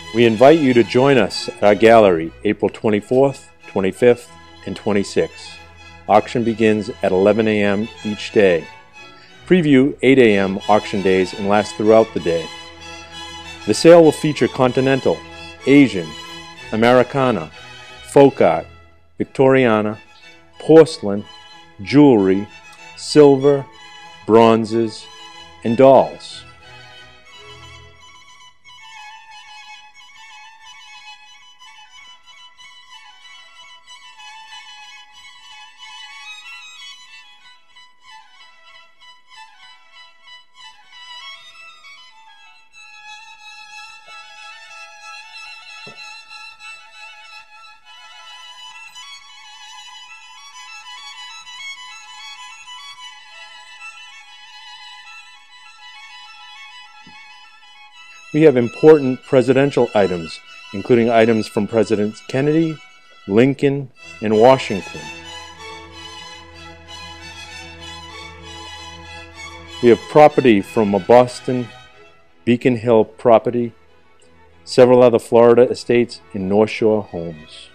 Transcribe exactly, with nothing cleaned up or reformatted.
We invite you to join us at our gallery April twenty-fourth, twenty-fifth, and twenty-sixth. Auction begins at eleven A M each day. Preview eight A M auction days and lasts throughout the day. The sale will feature Continental, Asian, Americana, folk art, Victoriana, porcelain, jewelry, silver, bronzes, and dolls. We have important presidential items, including items from Presidents Kennedy, Lincoln, and Washington. We have property from a Boston, Beacon Hill property, several other Florida estates, and North Shore homes.